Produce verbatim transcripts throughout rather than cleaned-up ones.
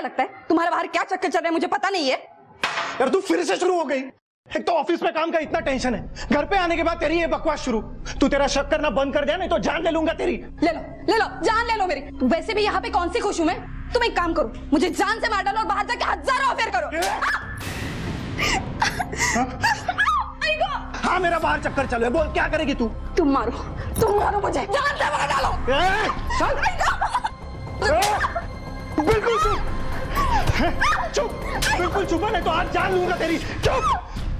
क्या लगता है तुम्हारे बाहर क्या चक्कर चल रहा है मुझे पता नहीं है? यार तू फिर से शुरू हो गई। एक तो ऑफिस में काम का इतना टेंशन है, घर पे आने के बाद तेरी ये बकवास शुरू। तू तेरा शक करना बंद कर दे, नहीं तो जान ले लूंगा तेरी। ले लो ले लो जान ले लो मेरी। वैसे भी यहाँ पे कौन सी खुश हूं मैं। तुम एक काम करो, मुझे जान से मार डालो और बाहर जाके हजारों अफेयर करो। हाँ मेरा बाहर चक्कर चलो, बोल क्या करेगी तू? तुम मारो तुम मारो मुझे, जान से मार डालो। बिल्कुल चुप चुप, बिल्कुल चुप, नहीं तो आज जान लूंगा तेरी। चुप।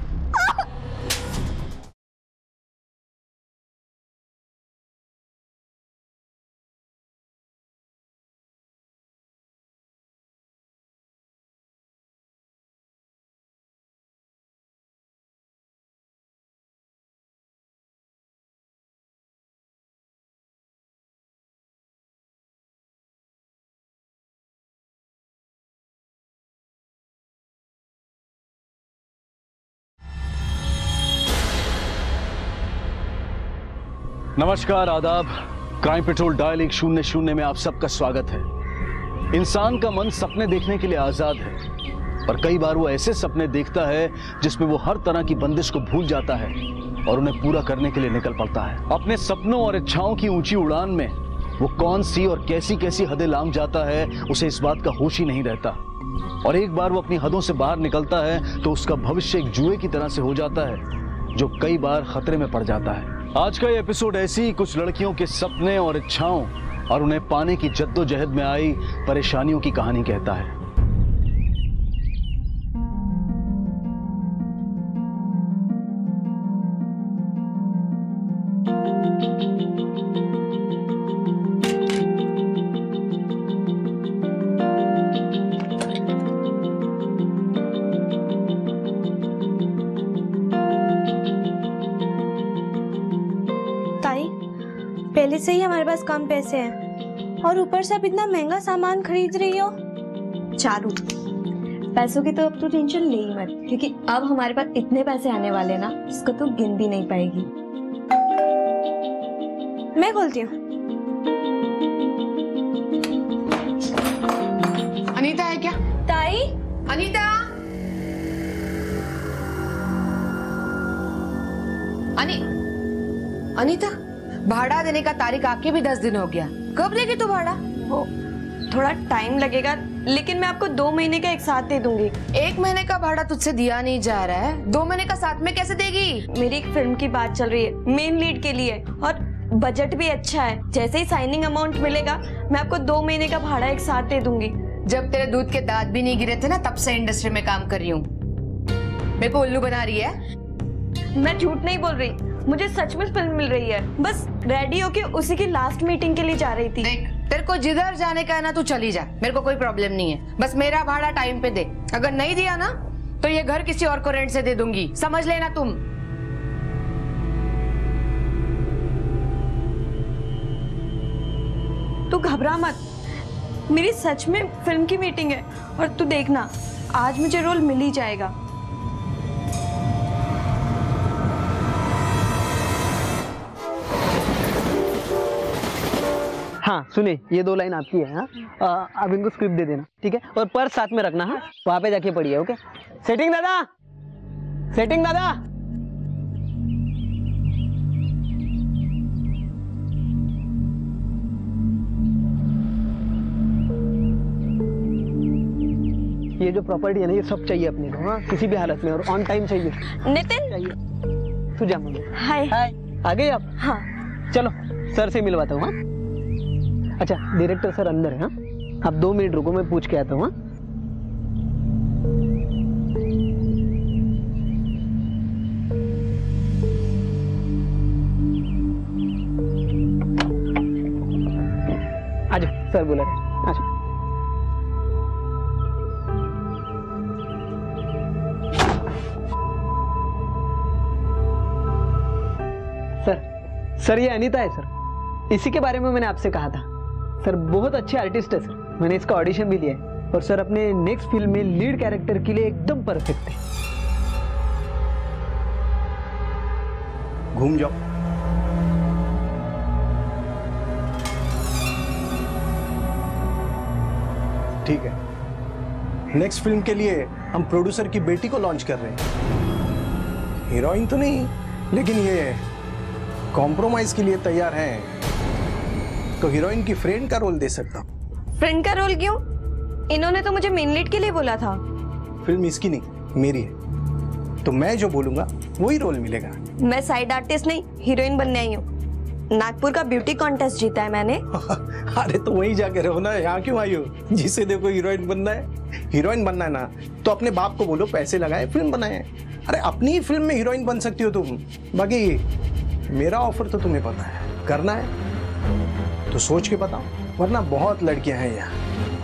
नमस्कार, आदाब। क्राइम पेट्रोल डायल एक शून्य शून्य में आप सबका स्वागत है। इंसान का मन सपने देखने के लिए आजाद है, पर कई बार वो ऐसे सपने देखता है जिसमें वो हर तरह की बंदिश को भूल जाता है और उन्हें पूरा करने के लिए निकल पड़ता है। अपने सपनों और इच्छाओं की ऊंची उड़ान में वो कौन सी और कैसी कैसी हदें लांघ जाता है, उसे इस बात का होश ही नहीं रहता। और एक बार वो अपनी हदों से बाहर निकलता है तो उसका भविष्य एक जुए की तरह से हो जाता है, जो कई बार खतरे में पड़ जाता है। आज का ये एपिसोड ऐसी ही कुछ लड़कियों के सपने और इच्छाओं और उन्हें पाने की जद्दोजहद में आई परेशानियों की कहानी कहता है। पहले से ही हमारे पास कम पैसे हैं और ऊपर से आप इतना महंगा सामान खरीद रही हो। चारू, पैसों की तो अब तू टेंशन ले ही मत, क्योंकि अब हमारे पास इतने पैसे आने वाले ना, इसको तू गिन भी नहीं पाएगी। मैं खोलती हूँ। अनीता है क्या? ताई, अनीता, अनि अनीता, भाड़ा देने का तारीख आके भी दस दिन हो गया। कब देगी तू भाड़ा? वो थोड़ा टाइम लगेगा, लेकिन मैं आपको दो महीने का एक साथ दे दूंगी। एक महीने का भाड़ा तुझसे दिया नहीं जा रहा है, दो महीने का साथ में कैसे देगी? मेरी एक फिल्म की बात चल रही है, मेन लीड के लिए, और बजट भी अच्छा है। जैसे ही साइनिंग अमाउंट मिलेगा मैं आपको दो महीने का भाड़ा एक साथ दे दूंगी। जब तेरे दूध के दांत भी नहीं गिरे थे ना, तब से इंडस्ट्री में काम कर रही हूँ। मेरे को उल्लू बना रही है? मैं झूठ नहीं बोल रही, मुझे सच में फिल्म मिल रही है। बस रेडी होके उसी की लास्ट मीटिंग के लिए जा रही थी। देख, तेरे को जिधर जाने का है ना, तू चली जा, मेरे को कोई प्रॉब्लम नहीं है। बस मेरा भाड़ा टाइम पे दे। अगर नहीं दिया ना तो ये घर किसी और को रेंट से दे दूंगी, समझ लेना तुम। तू घबरा मत, मेरी सच में फिल्म की मीटिंग है, और तू देखना आज मुझे रोल मिल ही जाएगा। हाँ सुनिए, ये दो लाइन आपकी है। हाँ, आप इनको स्क्रिप्ट दे देना, ठीक है? और पर्स साथ में रखना। हाँ, वहाँ पे जाके पढ़िए। ओके? सेटिंग दादा, सेटिंग दादा। ये जो प्रॉपर्टी है ना, ये सब चाहिए अपने को। हाँ, किसी भी हालत में, और ऑन टाइम चाहिए। नितिन चाहिए। तू जा मम्मी। हाय हाय, आ गए आप? हाँ चलो सर से मिलवाता हूँ। हाँ, अच्छा डायरेक्टर सर अंदर है। हाँ, आप दो मिनट रुको, मैं पूछ के आता हूँ। आजा, सर बोला रहे। आजा। सर सर ये अनीता है सर, इसी के बारे में मैंने आपसे कहा था। सर बहुत अच्छे आर्टिस्ट है सर, मैंने इसका ऑडिशन भी दिया है, और सर अपने नेक्स्ट फिल्म में लीड कैरेक्टर के लिए एकदम परफेक्ट है। घूम जाओ। ठीक है, नेक्स्ट फिल्म के लिए हम प्रोड्यूसर की बेटी को लॉन्च कर रहे हैं। हीरोइन तो नहीं, लेकिन ये कॉम्प्रोमाइज के लिए तैयार हैं, तो हीरोइन की फ्रेंड का रोल दे सकता हूँ। फ्रेंड का रोल क्यों? इन्होंने तो मुझे मेन लीड के लिए बोला था। फिल्म इसकी नहीं, मेरी है, तो मैं जो बोलूंगा वही रोल मिलेगा। मैं साइड आर्टिस्ट नहीं, हीरोइन बनने आई हूँ। नागपुर का ब्यूटी कॉन्टेस्ट जीता है मैंने। अरे तो वहीं जाके रहो ना, यहाँ क्यों आई हो? जिसे देखो हीरोइन बनना है। हीरोइन बनना है ना तो अपने बाप को बोलो पैसे लगाए फिल्म बनाए। अरे अपनी ही फिल्म में हीरोइन बन सकती हो तुम। बाकी मेरा ऑफर तो तुम्हें पता है, करना है तो सोच के बताओ, वरना बहुत लड़कियां हैं यहाँ।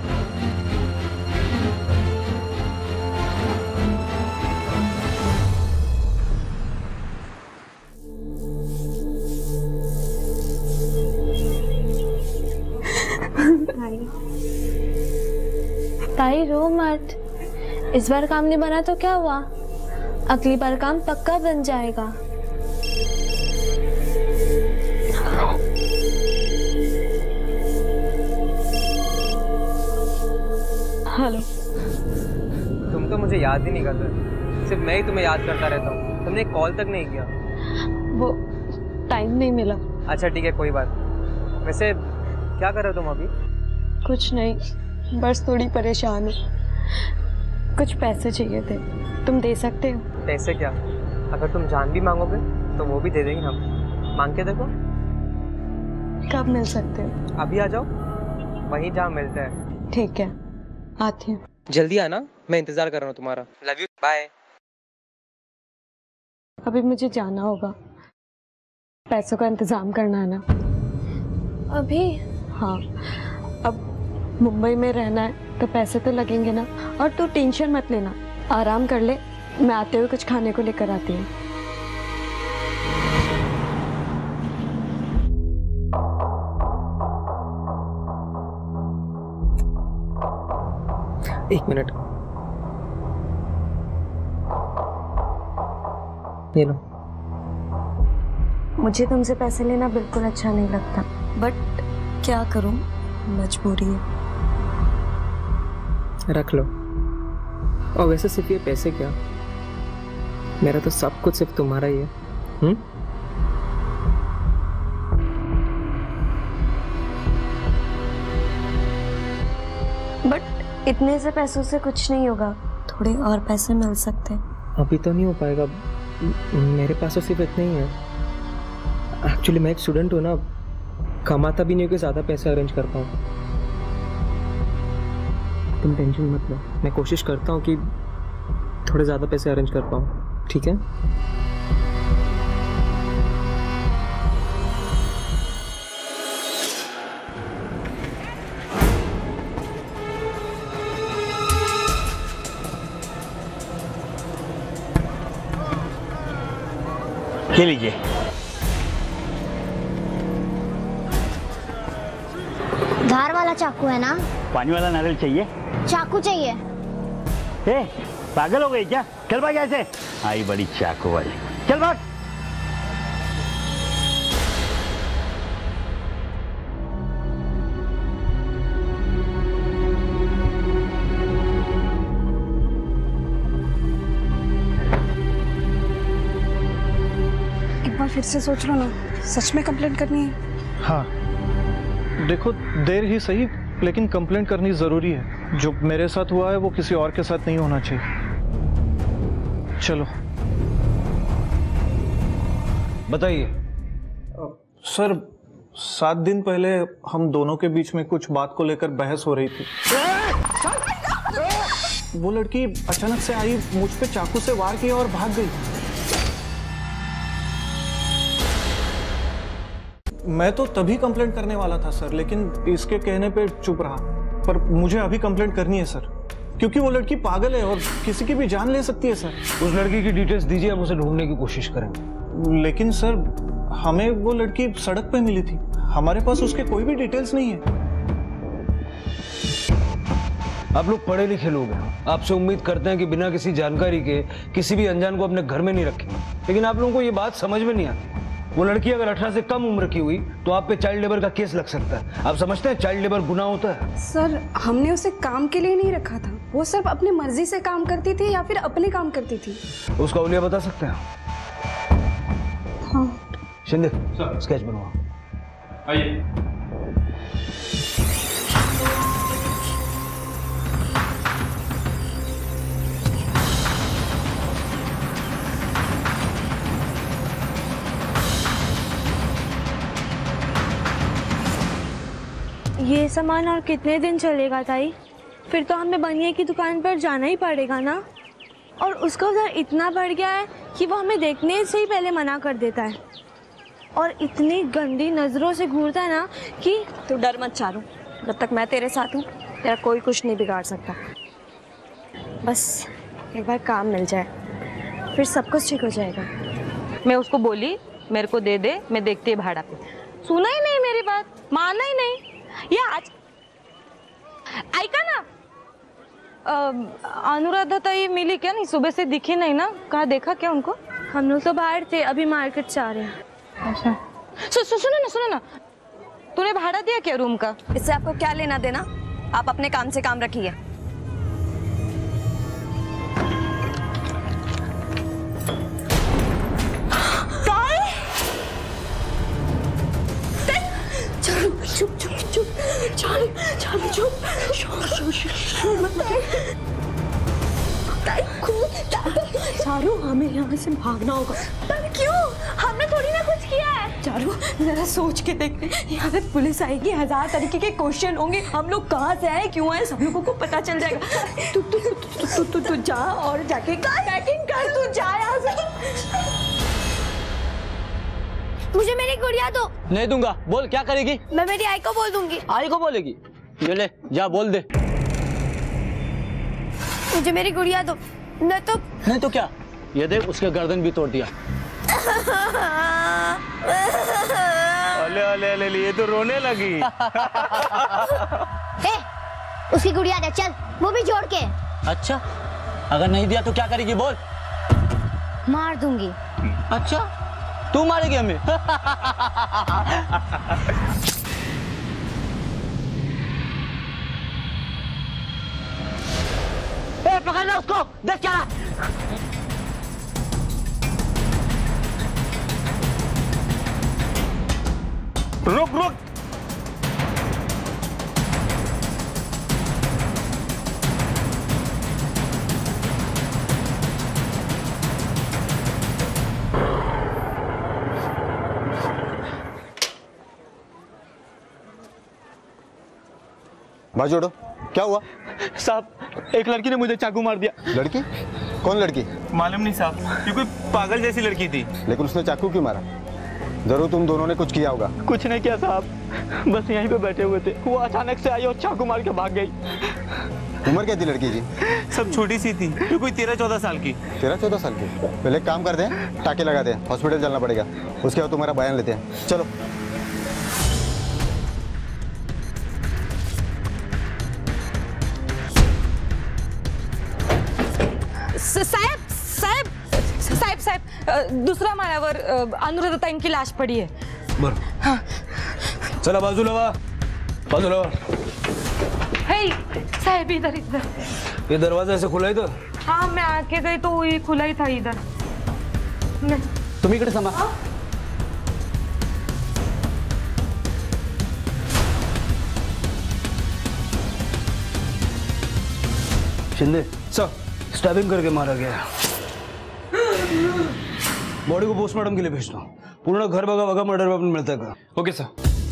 ताई रो मत, इस बार काम नहीं बना तो क्या हुआ, अगली बार काम पक्का बन जाएगा। हेलो। तुम तो मुझे याद ही नहीं करते, सिर्फ मैं ही तुम्हें याद करता रहता हूँ। तुमने एक कॉल तक नहीं किया। वो टाइम नहीं मिला। अच्छा ठीक है, कोई बात। वैसे क्या कर रहे हो तुम अभी? कुछ नहीं, बस थोड़ी परेशान हूँ। कुछ पैसे चाहिए थे, तुम दे सकते हो? पैसे क्या, अगर तुम जान भी मांगोगे तो वो भी दे देंगे हम। मांग के देखो। कब मिल सकते हो? अभी आ जाओ, वहीं जहाँ मिलते हैं। ठीक है, आती हूँ। जल्दी आना, मैं इंतजार कर रहा हूँ तुम्हारा। Love you, bye. अभी मुझे जाना होगा, पैसों का इंतजाम करना है ना। अभी? हाँ, अब मुंबई में रहना है तो पैसे तो लगेंगे ना। और तू टेंशन मत लेना, आराम कर ले, मैं आते हुए कुछ खाने को लेकर आती हूँ। एक मिनट, ये लो। मुझे तुमसे पैसे लेना बिल्कुल अच्छा नहीं लगता, बट क्या करूं, मजबूरी है। रख लो। और वैसे सिर्फ ये पैसे क्या, मेरा तो सब कुछ सिर्फ तुम्हारा ही है। हम्म? बट इतने से पैसों से कुछ नहीं होगा, थोड़े और पैसे मिल सकते हैं। अभी तो नहीं हो पाएगा, मेरे पास तो सिर्फ इतने ही है। एक्चुअली मैं एक स्टूडेंट हूँ ना, कमाता भी नहीं कि ज़्यादा पैसे अरेंज कर पाऊँ। तुम टेंशन मत लो, मैं कोशिश करता हूँ कि थोड़े ज़्यादा पैसे अरेंज कर पाऊँ, ठीक है? ये लीजिए। धार वाला चाकू है ना? पानी वाला नारियल चाहिए? चाकू चाहिए। ए, पागल हो गई क्या? चल भाग ऐसे। आई बड़ी चाकू वाली, चल भाग। एक बार फिर से सोच लो ना, सच में कंप्लेंट करनी है? हाँ देखो, देर ही सही लेकिन कंप्लेंट करनी जरूरी है। जो मेरे साथ हुआ है वो किसी और के साथ नहीं होना चाहिए। चलो। बताइए। सर, सात दिन पहले हम दोनों के बीच में कुछ बात को लेकर बहस हो रही थी। वो लड़की अचानक से आई, मुझ पे चाकू से वार किया और भाग गई। मैं तो तभी कंप्लेंट करने वाला था सर, लेकिन इसके कहने पे चुप रहा। पर मुझे अभी कंप्लेंट करनी है सर, क्योंकि वो लड़की पागल है और किसी की भी जान ले सकती है सर। उस लड़की की डिटेल्स दीजिए, हम उसे ढूंढने की कोशिश करेंगे। लेकिन सर, हमें वो लड़की सड़क पे मिली थी, हमारे पास उसके कोई भी डिटेल्स नहीं है। आप लोग पढ़े लिखे लोग हैं, आपसे उम्मीद करते हैं कि बिना किसी जानकारी के किसी भी अनजान को अपने घर में नहीं रखेंगे, लेकिन आप लोगों को ये बात समझ में नहीं आती। वो लड़की अगर अठारह से कम उम्र की हुई तो आप पे चाइल्ड लेबर का केस लग सकता है। आप समझते हैं चाइल्ड लेबर गुनाह होता है? सर, हमने उसे काम के लिए नहीं रखा था। वो सिर्फ अपनी मर्जी से काम करती थी या फिर अपने काम करती थी? उसका उलिया बता सकते हैं? हाँ। शिंदे स्केच बनवा। आइए। ये सामान और कितने दिन चलेगा ताई? फिर तो हमें बनिए की दुकान पर जाना ही पड़ेगा ना। और उसका उधर इतना बढ़ गया है कि वो हमें देखने से ही पहले मना कर देता है और इतनी गंदी नज़रों से घूरता है ना कि तू डर मत चारू, जब तक मैं तेरे साथ हूँ तेरा कोई कुछ नहीं बिगाड़ सकता। बस एक बार काम मिल जाए फिर सब कुछ ठीक हो जाएगा। मैं उसको बोली मेरे को दे दे, मैं देखती है भाड़ा पे। सुना ही नहीं मेरी बात, माना ही नहीं। ये आज ऐका ना, अनुराधा ताई मिली क्या? नहीं, सुबह से दिखी नहीं ना। कहाँ देखा क्या उनको? हम लोग तो बाहर थे, अभी मार्केट से आ रहे हैं। अच्छा सु, सु, सुनो ना सुनो ना, तूने भाड़ा दिया क्या रूम का? इससे आपको क्या लेना देना? आप अपने काम से काम रखिए। चुप चुप चुप चालू चालू चुप चारू, हमें यहाँ से भागना होगा। पर क्यों? हमने थोड़ी ना कुछ किया है। चारू जरा सोच के देखते, यहाँ पे पुलिस आएगी, हजार तरीके के क्वेश्चन होंगे, हम लोग कहाँ से आए क्यों आए सब लोगों को पता चल जाएगा। तू तू तू तू तू जा और जाके पैकिंग कर, तू जा यहाँ से। मुझे मेरी गुड़िया दो। नहीं दूंगा। बोल क्या करेगी? मैं मेरी आई को बोल दूंगी। आई को बोलेगी? ये ले जा बोल दे। मुझे मेरी गुड़िया दो, नहीं तो नहीं तो क्या? ये देख उसके गर्दन भी तोड़ दिया। अले अले अले ये तो रोने लगी। ए, उसकी गुड़िया दे चल, वो भी जोड़ के। अच्छा अगर नहीं दिया तो क्या करेगी बोल? मार दूंगी। अच्छा तू मारेगी हमें? ए, पकड़ना उसको, देख क्या। रुक रुक। बाजू जोड़ो। क्या हुआ? साहब एक लड़की ने मुझे चाकू मार दिया। लड़की? कौन लड़की? मालूम नहीं साहब, ये कोई पागल जैसी लड़की थी। लेकिन उसने चाकू क्यों मारा? जरूर तुम दोनों ने कुछ किया होगा। कुछ नहीं किया साहब, बस यहीं पे बैठे हुए थे, वो अचानक से आई और चाकू मार के भाग गई। उम्र क्या थी लड़की की? सब छोटी सी थी, ये कोई तेरह चौदह साल की। तेरह चौदह साल की? पहले एक काम कर दें, टाके लगा दें, हॉस्पिटल चलना पड़ेगा, उसके बाद तुम्हारा बयान लेते हैं। चलो। साहेब साहेब साहेब साहेब दुसऱ्या माळ्यावर अनुराधा ताईंची लाश पडी है। बर हाँ। चला बाजूला वा, बाजूला वा। हे साहेब इधर इधर। ये दरवाजा ऐसे खुला इधर? हाँ मैं आके गई तो ये खुला ही था इधर। तुम इकडे समा। शिंदे सर, स्टैबिंग करके मारा गया। बॉडी को पोस्टमार्टम के लिए भेजना। पूर्ण घर बगा बगा मर्डर वेपन मिलता है का? Okay sir.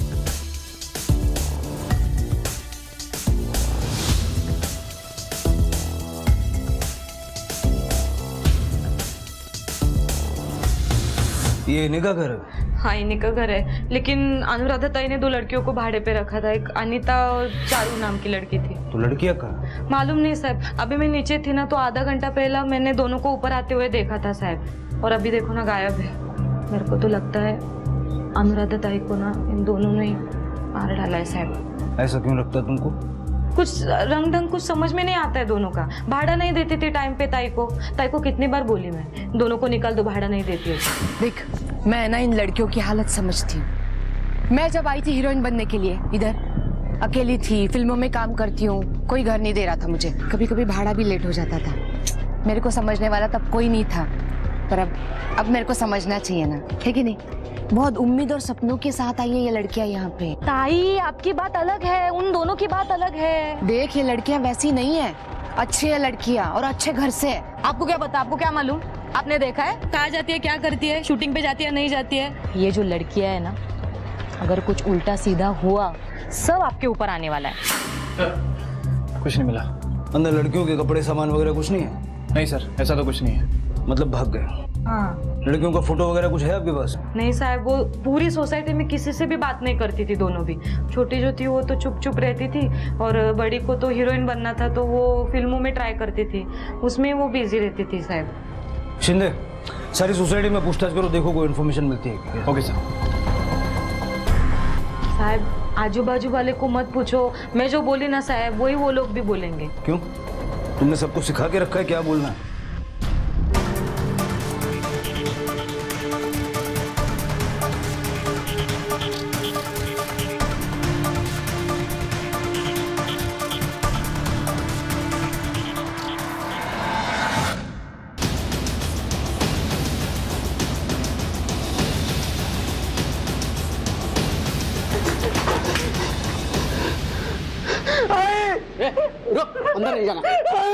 ये इन्हीं का घर है? हाँ इन्हीं का घर है, लेकिन अनुराधा ताई ने दो लड़कियों को भाड़े पे रखा था, एक अनीता और चारू नाम की लड़की थी। तो लड़कियां कहाँ? मालूम नहीं साहब, अभी मैं नीचे थी ना तो आधा घंटा पहला मैंने दोनों को ऊपर आते हुए देखा था साहब, और अभी देखो ना गायब है। मेरे को तो लगता है अनुराधा ताई को ना इन दोनों ने मार डाला है साहब। ऐसा क्यों लगता है तुमको? कुछ रंग ढंग कुछ समझ में नहीं आता है दोनों का। भाड़ा नहीं देती थी टाइम पे ताई को, ताई को कितनी बार बोली मैं दोनों को निकाल दो, भाड़ा नहीं देती है। देख मैं ना इन लड़कियों की हालत समझती हूँ। मैं जब आई थी हीरोइन बनने के लिए इधर, अकेली थी, फिल्मों में काम करती हूँ, कोई घर नहीं दे रहा था मुझे, कभी कभी भाड़ा भी लेट हो जाता था। मेरे को समझने वाला तब कोई नहीं था, पर अब अब मेरे को समझना चाहिए ना, है कि नहीं? बहुत उम्मीद और सपनों के साथ आई है ये लड़कियां यहाँ पे। ताई आपकी बात अलग है, उन दोनों की बात अलग है। देख, ये लड़कियां वैसी नहीं है, अच्छी है लड़कियां और अच्छे घर से है। आपको क्या पता, आपको क्या मालूम? आपने देखा है कहाँ जाती है, क्या करती है, शूटिंग पे जाती है नहीं जाती है? ये जो लड़कियां है ना, अगर कुछ उल्टा सीधा हुआ सब आपके ऊपर आने वाला है। कुछ नहीं मिला। अंदर लड़कियों के कपड़े सामान वगैरह कुछ नहीं है? नहीं सर, ऐसा तो कुछ नहीं है। मतलब भाग गए? हाँ। लड़कियों का फोटो वगैरह कुछ है आपके पास? नहीं साहब, वो पूरी सोसाइटी में किसी से भी बात नहीं करती थी, दोनों भी। छोटी जो थी वो तो चुप चुप रहती थी और बड़ी को तो हीरोइन बनना था तो वो फिल्मों में ट्राई करती थी, उसमें वो बिजी रहती थी साहब। शिंदे, सारी सोसाइटी में पूछताछ करो, देखो कोई इन्फॉर्मेशन मिलती है। Okay sir. साहब आजू बाजू वाले को मत पूछो, मैं जो बोली ना साहब वही वो लोग भी बोलेंगे। क्यों? तुमने सबको सिखा के रखा है क्या बोलना है? अंदर नहीं जाना।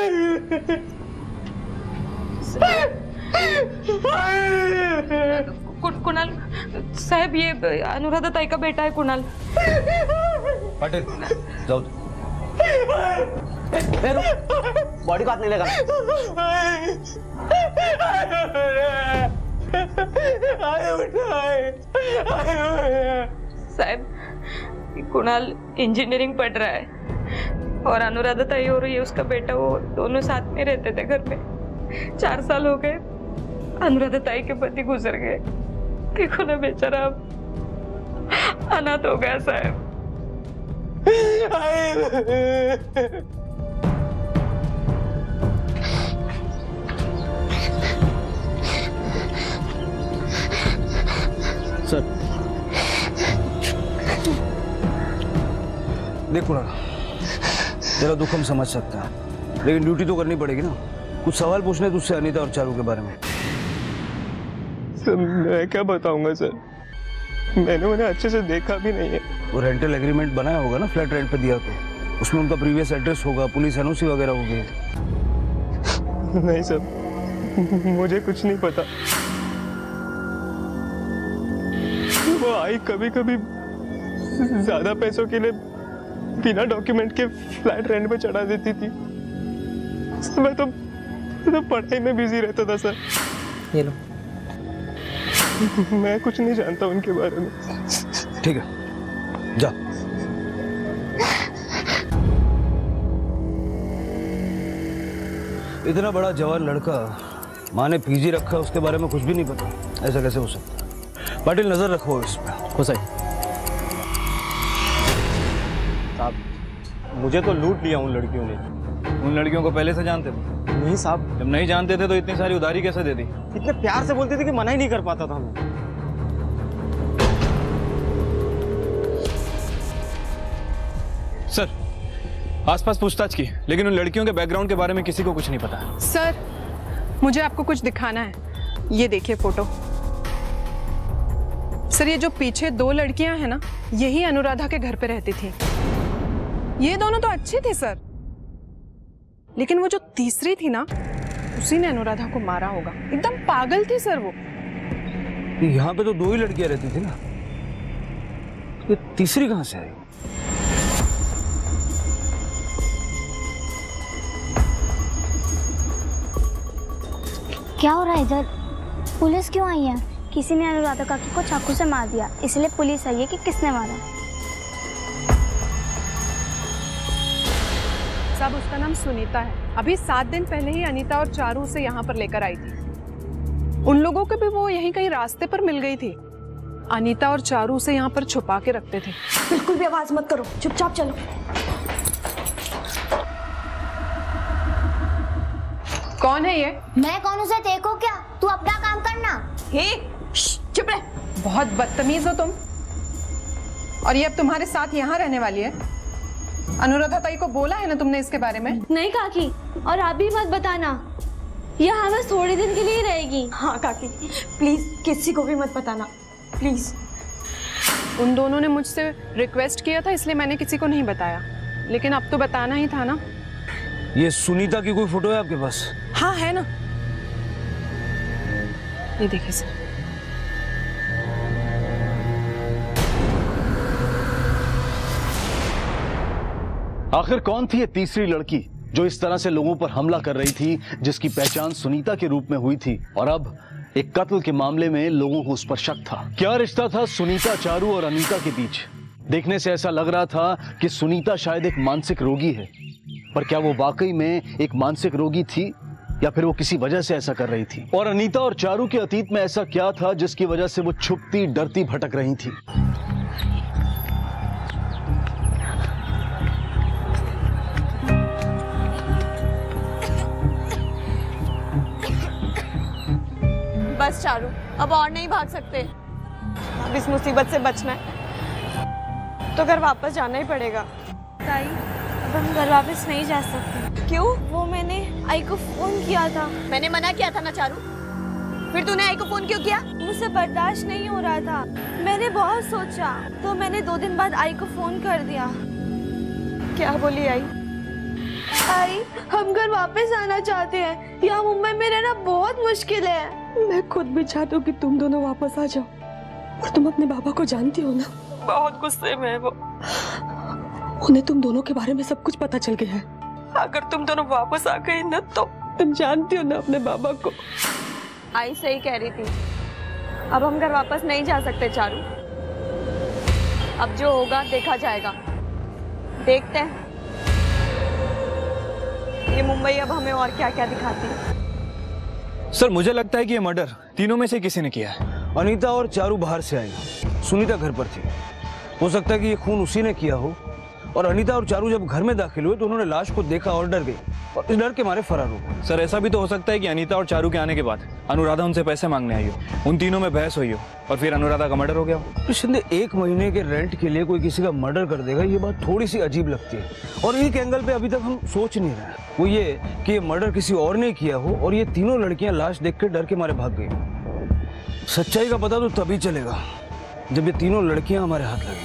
कुणाल साहब, ये अनुराधा ताई का बेटा है कुणाल। पाटिल जाओ। बॉडी को हाथ नहीं लगा। साहब कुणाल इंजीनियरिंग पढ़ रहा है और अनुराधा ताई और ये उसका बेटा, वो दोनों साथ में रहते थे घर में। चार साल हो गए, अनुराधा ताई के पति गुजर गए। देखो ना बेचारा अब अनाथ हो गया साहब। सर देखो ना, तेरा दुख हम समझ सकते हैं, लेकिन ड्यूटी तो करनी पड़ेगी ना। कुछ सवाल पूछने तुझसे अनीता और चारू के बारे में। सर मैं क्या बताऊंगा सर, मैंने उन्हें अच्छे से देखा भी नहीं है। वो रेंटल एग्रीमेंट बनाया होगा ना, फ्लैट रेंट पे दिया तो उसमें उनका प्रीवियस एड्रेस होगा, पुलिस एनओसी वगैरह होगी। नहीं सर, मुझे कुछ नहीं पता। वो आई कभी कभी ज्यादा पैसों के लिए बिना डॉक्यूमेंट के फ्लैट रेंट पे चढ़ा देती थी। मैं तो, तो पढ़ाई में बिजी रहता था सर। ये लो। मैं कुछ नहीं जानता उनके बारे में। ठीक है, जा। इतना बड़ा जवान लड़का, माँ ने पीजी रखा, उसके बारे में कुछ भी नहीं पता, ऐसा कैसे हो सकता? पाटिल नजर रखो इस पे। हो सही साहब, मुझे तो लूट लिया उन लड़कियों ने। उन लड़कियों को पहले से जानते थे? नहीं साहब। जब नहीं जानते थे तो इतनी सारी उधारी कैसे देती? इतने प्यार से बोलती थी कि मना ही नहीं कर पाता था मैं। सर आसपास पूछताछ की, लेकिन उन लड़कियों के बैकग्राउंड के बारे में किसी को कुछ नहीं पता। सर मुझे आपको कुछ दिखाना है, ये देखिए फोटो। सर ये जो पीछे दो लड़कियां हैं ना, यही अनुराधा के घर पे रहती थी। ये दोनों तो अच्छी थी सर, लेकिन वो जो तीसरी थी ना, उसी ने अनुराधा को मारा होगा। एकदम पागल थी सर वो। यहाँ पे तो दो ही लड़कियां रहती थी ना, ये तीसरी कहाँ से आई? क्या हो रहा है इधर? पुलिस क्यों आई है? किसी ने अनुराधा काकी को चाकू से मार दिया, इसलिए पुलिस आई है कि किसने मारा। साहब उसका नाम सुनीता है। अभी सात दिन पहले ही अनीता और चारू उसे यहाँ पर लेकर आई थी। उन लोगों को भी वो यहीं कहीं रास्ते पर मिल गई थी। अनीता और चारू उसे यहाँ पर छुपा के रखते थे। बिल्कुल भी आवाज मत करो, चुपचाप चलो। कौन है ये? मैं कौन हूँ से देखो क्या, तू अपना काम करना। हे चुप रह, बहुत बदतमीज हो तुम। और ये अब तुम्हारे साथ यहाँ रहने वाली है? अनुराधा ताई को बोला है ना तुमने इसके बारे में? नहीं काकी, और आप भी मत बताना, यह बस थोड़े दिन के लिए ही रहेगी। हाँ काकी, प्लीज किसी को भी मत बताना, प्लीज। उन दोनों ने मुझसे रिक्वेस्ट किया था इसलिए मैंने किसी को नहीं बताया, लेकिन अब तो बताना ही था ना। ये सुनीता की कोई फोटो है आपके पास? हाँ है ना, ये देखिए सर। आखिर कौन थी ये तीसरी लड़की जो इस तरह से लोगों पर हमला कर रही थी, जिसकी पहचान सुनीता के रूप में हुई थी और अब एक कत्ल के मामले में लोगों को उस पर शक था? क्या रिश्ता था सुनीता, चारू और अनीता के बीच? देखने से ऐसा लग रहा था कि सुनीता शायद एक मानसिक रोगी है, पर क्या वो वाकई में एक मानसिक रोगी थी या फिर वो किसी वजह से ऐसा कर रही थी? और अनीता और चारू के अतीत में ऐसा क्या था जिसकी वजह से वो छुपती डरती भटक रही थी? बस चारू, अब और नहीं भाग सकते। अब इस मुसीबत से बचना है तो घर वापस जाना ही पड़ेगा। ताई, अब हम घर वापस नहीं जा सकते। क्यों? वो मैंने आई को फोन किया था। मैंने मना किया था ना चारू, फिर तूने आई को फोन क्यों किया? मुझसे बर्दाश्त नहीं हो रहा था, मैंने बहुत सोचा तो मैंने दो दिन बाद आई को फोन कर दिया। क्या बोली आई? आई, हम घर वापस आना चाहते हैं, यहाँ मुंबई में रहना बहुत मुश्किल है। मैं खुद भी चाहती हूँ कि तुम दोनों वापस आ जाओ, और तुम अपने बाबा को जानती हो ना, बहुत गुस्से में है वो। उन्हें तुम दोनों के बारे में सब कुछ पता चल गया है। अगर तुम दोनों वापस आ गए ना तो तुम जानती हो ना अपने बाबा को। आई सही कह रही थी, अब हम घर वापस नहीं जा सकते चारू। अब जो होगा देखा जाएगा, देखते हैं ये मुंबई अब हमें और क्या क्या दिखाती है। सर मुझे लगता है कि ये मर्डर तीनों में से किसी ने किया है। अनीता और चारू बाहर से आई, सुनीता घर पर थी। हो सकता है कि ये खून उसी ने किया हो, और अनीता और चारू जब घर में दाखिल हुए तो उन्होंने लाश को देखा और डर गई, और इस डर के मारे फरार हो गए। सर ऐसा भी तो हो सकता है कि अनीता और चारू के आने के बाद अनुराधा उनसे पैसे मांगने आई हो, उन तीनों में बहस हुई हो और फिर अनुराधा का मर्डर हो गया हो। तो शिंदे, एक महीने के रेंट के लिए कोई किसी का मर्डर कर देगा, ये बात थोड़ी सी अजीब लगती है। और एक एंगल पे अभी तक हम सोच नहीं रहे, वो ये कि ये मर्डर किसी और ने किया हो और ये तीनों लड़कियां लाश देख के डर के मारे भाग गई। सच्चाई का पता तो तभी चलेगा जब ये तीनों लड़कियां हमारे हाथ लगेंगी।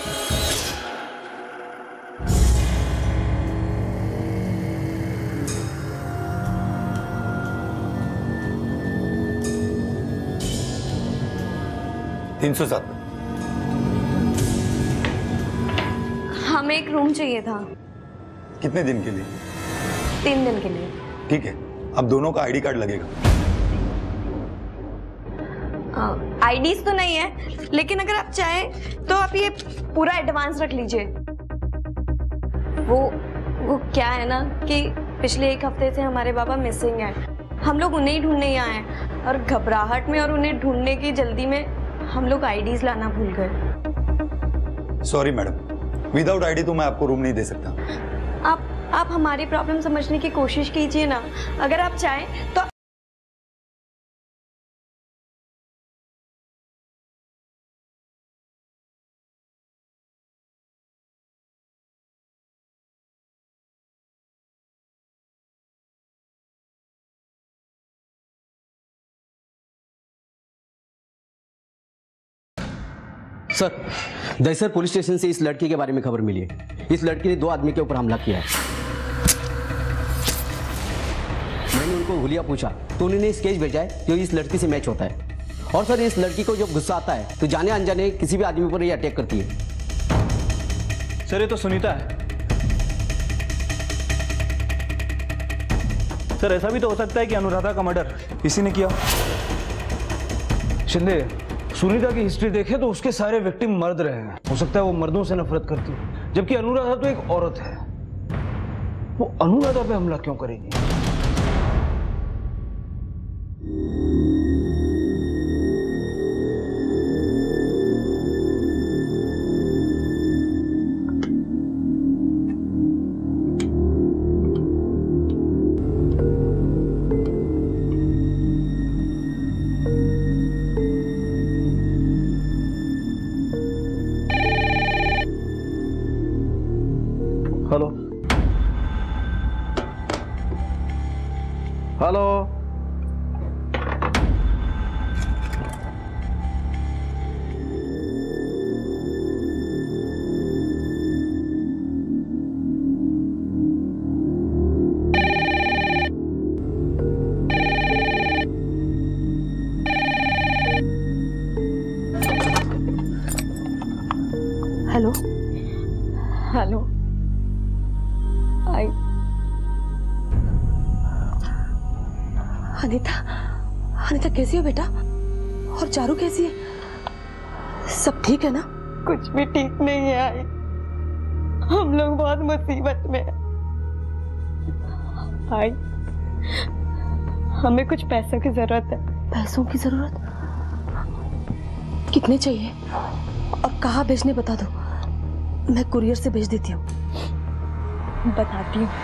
तीन सौ सात। हमें एक रूम चाहिए था। कितने दिन के लिए? तीन दिन के लिए। ठीक है, अब दोनों का आईडी कार्ड लगेगा। आईडीज तो नहीं है, लेकिन अगर आप चाहें तो आप ये पूरा एडवांस रख लीजिए। वो वो क्या है ना कि पिछले एक हफ्ते से हमारे बाबा मिसिंग हैं। हम लोग उन्हें ही ढूंढने यहाँ आए और घबराहट में और उन्हें ढूंढने की जल्दी में हम लोग आईडीज लाना भूल गए। सॉरी मैडम, विदाउट आईडी तो मैं आपको रूम नहीं दे सकता। आप आप हमारी प्रॉब्लम समझने की कोशिश कीजिए ना, अगर आप चाहें तो। सर, दहसर पुलिस स्टेशन से इस लड़की के बारे में खबर मिली है। इस लड़की ने दो आदमी के ऊपर हमला किया है। मैंने उनको हुलिया पूछा तो उन्होंने स्केच भेजा है जो इस लड़की से मैच होता है। और सर, इस लड़की को जब गुस्सा आता है तो जाने अनजाने किसी भी आदमी पर ये अटैक करती है। सर ये तो सुनीता है। सर ऐसा भी तो हो सकता है कि अनुराधा का मर्डर इसी ने किया। शिंदे, सुनीता की हिस्ट्री देखे तो उसके सारे विक्टिम मर्द रहे हैं। हो सकता है वो मर्दों से नफरत करती है, जबकि अनुराधा तो एक औरत है। वो अनुराधा पे हमला क्यों करेगी? Hello. Hello hello I Anita, Anita कैसी हो बेटा? और चारू कैसी है? सब ठीक है ना? कुछ भी ठीक नहीं है आई, हम लोग बहुत मुसीबत में हैं। आई, हमें कुछ पैसों की जरूरत है। पैसों की जरूरत? कितने चाहिए और कहाँ भेजने बता दो, मैं कुरियर से भेज देती हूँ। बताती हूँ।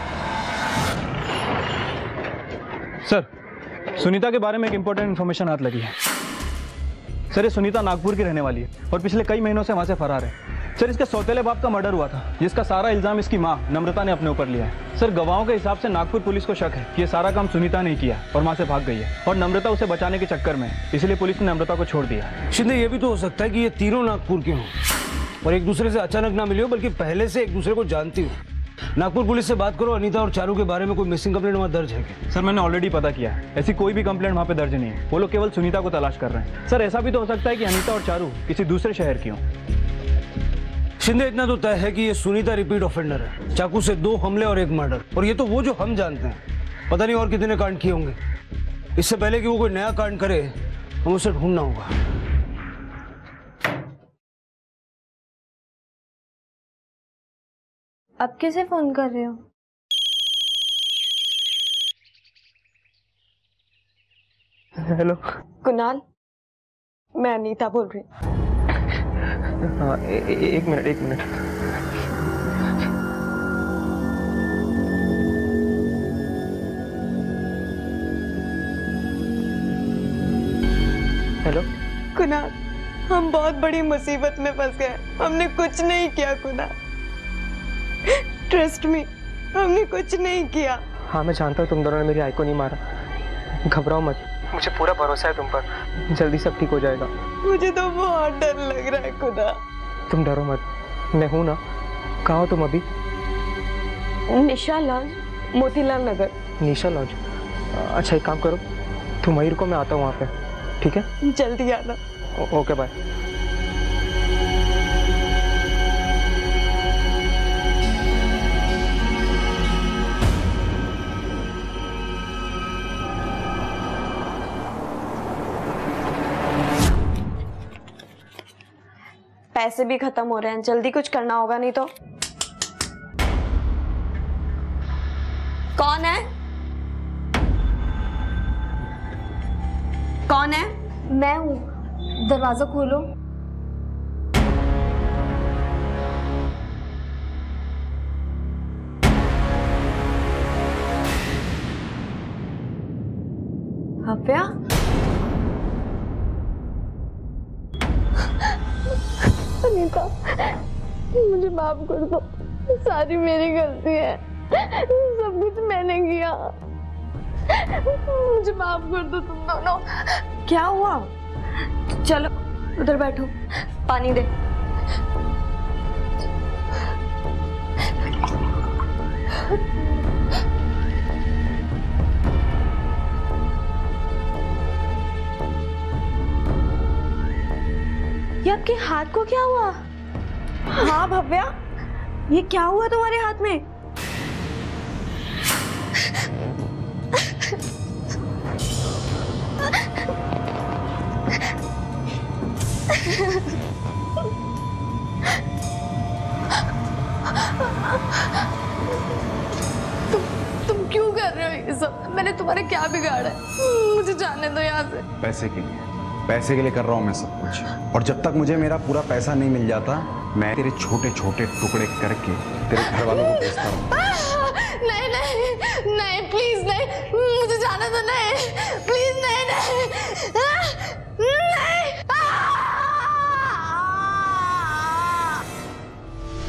सर, सुनीता के बारे में एक इंपॉर्टेंट इन्फॉर्मेशन हाथ लगी है। सर, ये सुनीता नागपुर की रहने वाली है और पिछले कई महीनों से वहां से फरार है। सर, इसके सौतेले बाप का मर्डर हुआ था, जिसका सारा इल्जाम इसकी मां नम्रता ने अपने ऊपर लिया है। सर, गवाहों के हिसाब से नागपुर पुलिस को शक है कि ये सारा काम सुनीता ने किया और वहां से भाग गई है और नम्रता उसे बचाने के चक्कर में, इसलिए पुलिस ने नम्रता को छोड़ दिया। शिंदे, ये भी तो हो सकता है कि ये तीनों नागपुर के हों और एक दूसरे से अचानक ना मिले हो, बल्कि पहले से एक दूसरे को जानती हो। नागपुर पुलिस से बात करो, अनीता और चारू के बारे में कोई मिसिंग कंप्लेंट वहाँ दर्ज है क्या? सर, मैंने ऑलरेडी पता किया है, ऐसी कोई भी कंप्लेंट वहाँ पे दर्ज नहीं है। वो लोग केवल सुनीता को तलाश कर रहे हैं। सर, ऐसा भी तो हो सकता है कि अनीता और चारू किसी दूसरे शहर की हों। शिंदे, इतना तो तय है कि ये सुनीता रिपीट ऑफेंडर है। चाकू से दो हमले और एक मर्डर, और ये तो वो जो हम जानते हैं। पता नहीं और कितने कांड किए होंगे। इससे पहले कि वो कोई नया कांड करे, हमें उसे ढूंढना होगा। अब किसे फोन कर रहे हो? हेलो कुणाल, मैं अनीता बोल रही हूँ। हाँ, ए, ए, एक मिनट एक मिनट। हेलो कुणाल, हम बहुत बड़ी मुसीबत में फंस गए। हमने कुछ नहीं किया कुणाल, ट्रस्ट मी, हमने कुछ नहीं किया। हाँ, मैं जानता हूँ तुम दोनों ने मेरी आई को नहीं मारा। घबराओ मत, मुझे पूरा भरोसा है तुम पर। जल्दी सब ठीक हो जाएगा। मुझे तो बहुत डर लग रहा है खुदा। तुम डरो मत, मैं हूं ना। कहाँ हो तुम अभी? निशा लॉज, मोतीलाल नगर। निशा लॉज? अच्छा, एक काम करो, तुम वहीं रुको, मैं आता हूँ वहाँ पे। ठीक है, जल्दी आना। Oh, okay bye. पैसे भी खत्म हो रहे हैं, जल्दी कुछ करना होगा, नहीं तो। कौन है? कौन है? मैं हूँ, दरवाजा खोलो। भव्या, अनीता, मुझे माफ कर दो, सारी मेरी गलती है, सब कुछ मैंने किया, मुझे माफ कर दो तुम दोनों। क्या हुआ? चलो उधर बैठो, पानी दे। ये आपके हाथ को क्या हुआ? हाँ भव्या, ये क्या हुआ तुम्हारे हाथ में? तुम तुम क्यों कर रहे हो ये सब? मैंने तुम्हारे क्या बिगाड़ा है? मुझे जाने दो यहाँ से। पैसे के लिए, पैसे के लिए कर रहा हूँ मैं सब कुछ, और जब तक मुझे मेरा पूरा पैसा नहीं मिल जाता, मैं तेरे छोटे छोटे टुकड़े करके तेरे घर वालों को भेजता हूँ। नहीं नहीं नहीं, प्लीज नहीं, मुझे जाने दो। नहीं प्लीज, नहीं नहीं नहीं।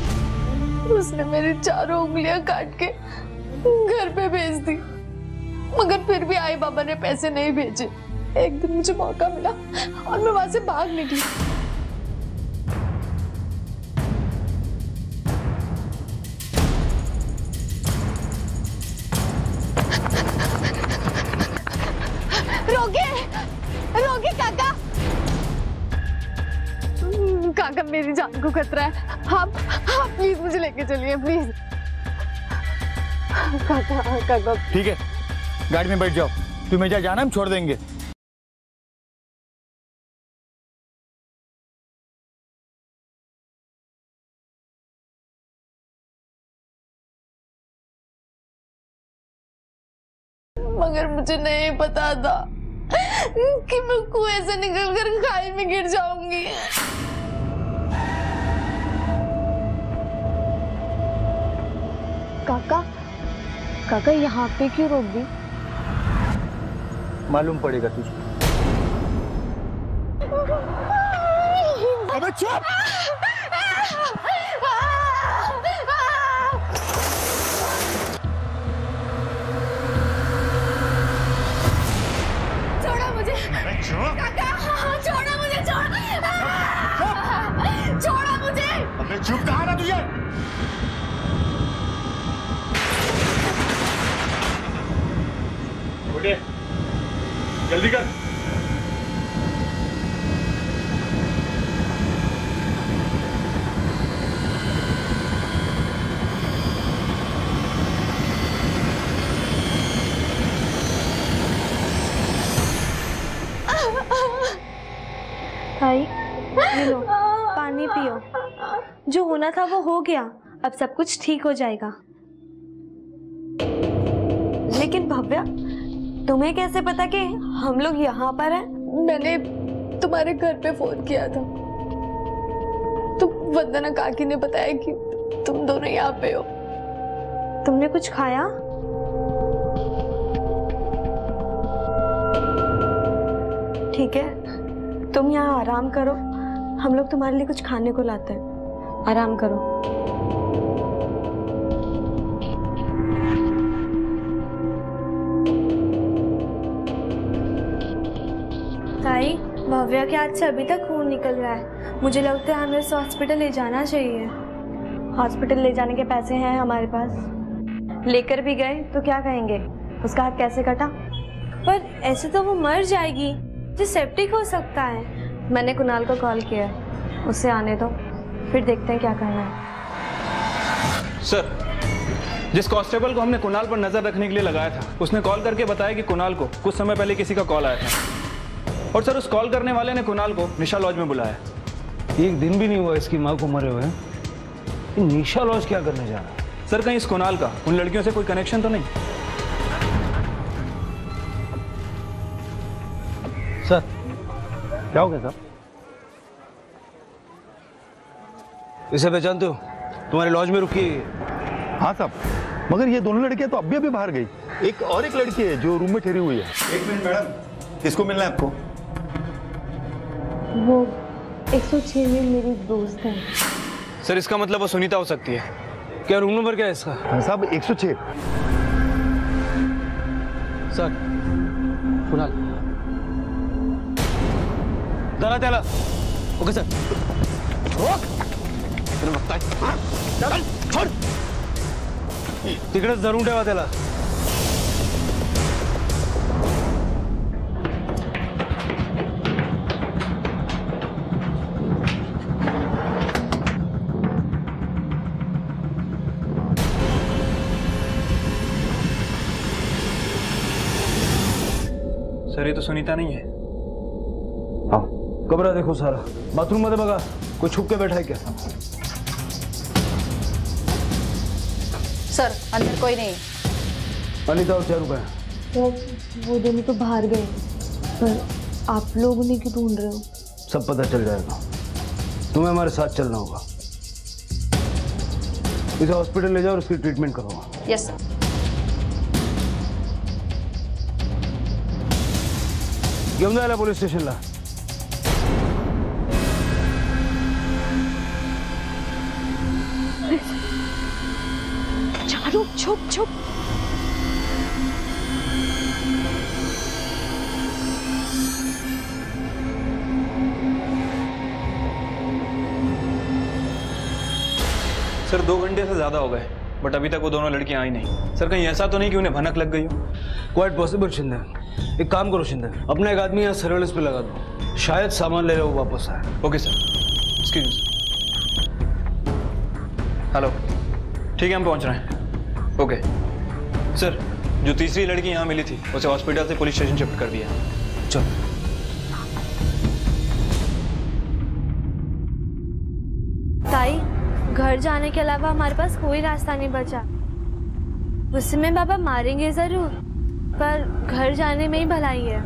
उसने मेरी चारों उंगलियां काट के घर पे भेज दी। मगर फिर भी आई बाबा ने पैसे नहीं भेजे। एक दिन मुझे मौका मिला और मैं वहां से भाग निकली। रोके, रोके काका। काका मेरी जान को खतरा है, आप आप प्लीज मुझे लेके चलिए प्लीज। काका काका ठीक है, गाड़ी में बैठ जाओ, तुम्हें जहाँ जाना हम छोड़ देंगे। मगर मुझे नहीं पता था कि मैं कुएं से निकलकर खाई में गिर जाऊंगी। काका काका यहाँ पे क्यों रोक दी? मालूम पड़ेगा तुझे। अबे चुप! छोड़ो मुझे! काका, छोड़ो मुझे, छोड़ो! छोड़ो मुझे! अबे चुप, कहा ना तुझे? उठे, जल्दी कर। भाई ये लो, पानी पियो। जो होना था वो हो गया, अब सब कुछ ठीक हो जाएगा। लेकिन भव्या, तुम्हें कैसे पता कि हम लोग यहाँ पर हैं? मैंने तुम्हारे घर पे फोन किया था, तो वंदना काकी ने बताया कि तुम दोनों यहाँ पे हो। तुमने कुछ खाया? ठीक है, तुम यहाँ आराम करो, हम लोग तुम्हारे लिए कुछ खाने को लाते हैं। आराम करो। ताई, भव्या के हाथ से अभी तक खून निकल रहा है। मुझे लगता है हमें उसे हॉस्पिटल ले जाना चाहिए। हॉस्पिटल ले जाने के पैसे हैं हमारे पास। लेकर भी गए तो क्या कहेंगे? उसका हाथ कैसे कटा? पर ऐसे तो वो मर जाएगी, जो सेप्टिक हो सकता है। मैंने कुणाल को कॉल किया है, उसे आने दो, फिर देखते हैं क्या करना है। सर, जिस कांस्टेबल को हमने कुणाल पर नजर रखने के लिए लगाया था, उसने कॉल करके बताया कि कुणाल को कुछ समय पहले किसी का कॉल आया था। और सर, उस कॉल करने वाले ने कुणाल को निशा लॉज में बुलाया। एक दिन भी नहीं हुआ इसकी माँ को मरे हुए। ये निशा लॉज क्या करने जा रहा है? सर, कहीं इस कुणाल का उन लड़कियों से कोई कनेक्शन तो नहीं? सर, क्या हो गया साहब? इसे पहचानते हो? तुम्हारे लॉज में रुकी है। हाँ साहब, मगर ये दोनों लड़कियां तो अभी अभी बाहर गई। एक और एक लड़की है जो रूम में ठहरी हुई है। एक मिनट मैडम, किसको मिलना है आपको? वो एक सौ छह में मेरी दोस्त है। सर, इसका मतलब वो सुनीता हो सकती है। क्या रूम नंबर क्या है इसका? साहब एक सौ छह। सर, कुणाल चला चला। Okay sir. चल छोड़, तिकडेच धरून ठेवा त्याला। सर, ये तो सुनीता नहीं है। कमरा देखो सारा, बाथरूम मध्ये बघा, कोई छुप के बैठा है क्या? सर, अंदर कोई नहीं। अनिता और चारू का है? वो वो दोनों तो बाहर गए, पर आप लोग उन्हें क्यों ढूंढ रहे हो? सब पता चल जाएगा। तुम्हें हमारे साथ चलना होगा। इसे हॉस्पिटल ले जाओ और उसकी ट्रीटमेंट करो। यस। घेऊन जायला पोलीस स्टेशनला। चारू, छुप छुप। सर दो घंटे से ज़्यादा हो गए, बट अभी तक वो दोनों लड़कियां आई नहीं। सर कहीं ऐसा तो नहीं कि उन्हें भनक लग गई हो? Quite possible Shinde. एक काम करो शिंदे, अपना एक आदमी यहाँ सर्वेलेंस पे लगा दो, शायद सामान ले रहे हो वापस आए। Okay sir. Excuse me. Hello, ठीक है हम पहुंच रहे हैं। ओके सर, जो तीसरी लड़की यहाँ मिली थी उसे हॉस्पिटल से पुलिस स्टेशन शिफ्ट कर दिया। चलो। ताई, घर जाने के अलावा हमारे पास कोई रास्ता नहीं बचा। उसमें पापा मारेंगे जरूर, पर घर जाने में ही भलाई है।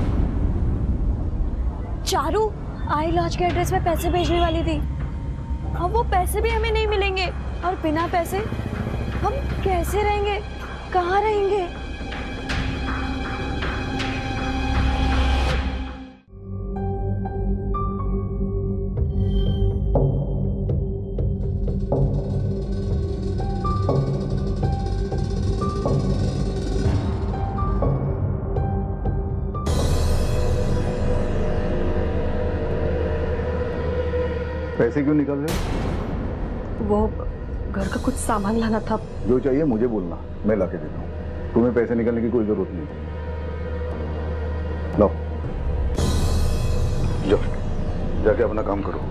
चारू आई लॉज के एड्रेस पे पैसे भेजने वाली थी। अब वो पैसे भी हमें नहीं मिलेंगे, और बिना पैसे हम कैसे रहेंगे, कहाँ रहेंगे? पैसे क्यों निकल रहे? वो घर का कुछ सामान लाना था। जो चाहिए मुझे बोलना, मैं ला के देता हूँ। तुम्हें पैसे निकलने की कोई जरूरत नहीं। लो, जाओ जाके अपना काम करो।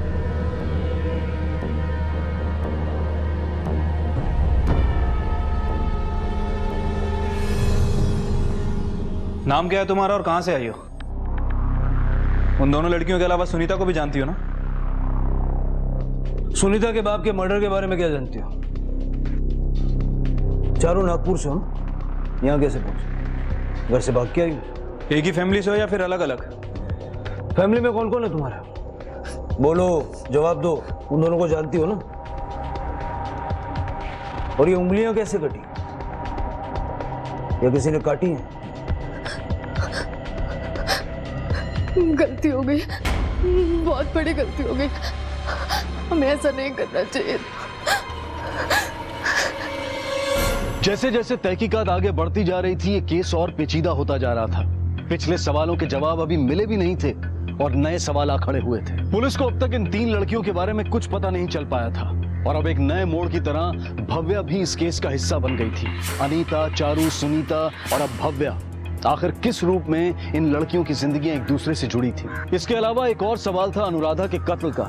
नाम क्या है तुम्हारा और कहाँ से आई हो? उन दोनों लड़कियों के अलावा सुनीता को भी जानती हो ना? सुनीता के बाप के मर्डर के बारे में क्या जानती हो? चारू नागपुर से हो, यहाँ कैसे पहुंचे? घर से भाग के आई? एक ही फैमिली से हो या फिर अलग अलग? फैमिली में कौन कौन है तुम्हारा? बोलो, जवाब दो। उन दोनों को जानती हो ना? और ये उंगलियां कैसे कटी? या किसी ने काटी हैं? गलती हो गई, बहुत बड़ी गलती हो गई। हमें ऐसा नहीं करना चाहिए। जैसे जैसे तहकीकात आगे बढ़ती जा रही थी, ये केस और पेचीदा होता जा रहा था। पिछले सवालों के जवाब अभी मिले भी नहीं थे और नए सवाल आ खड़े हुए थे। पुलिस को अब तक इन तीन लड़कियों के बारे में कुछ पता नहीं चल पाया था, और अब एक नए मोड़ की तरह भव्या भी इस केस का हिस्सा बन गई थी। अनीता, चारू, सुनीता और अब भव्या, आखिर किस रूप में इन लड़कियों की जिंदगियां एक दूसरे से जुड़ी थी? इसके अलावा एक और सवाल था अनुराधा के कत्ल का,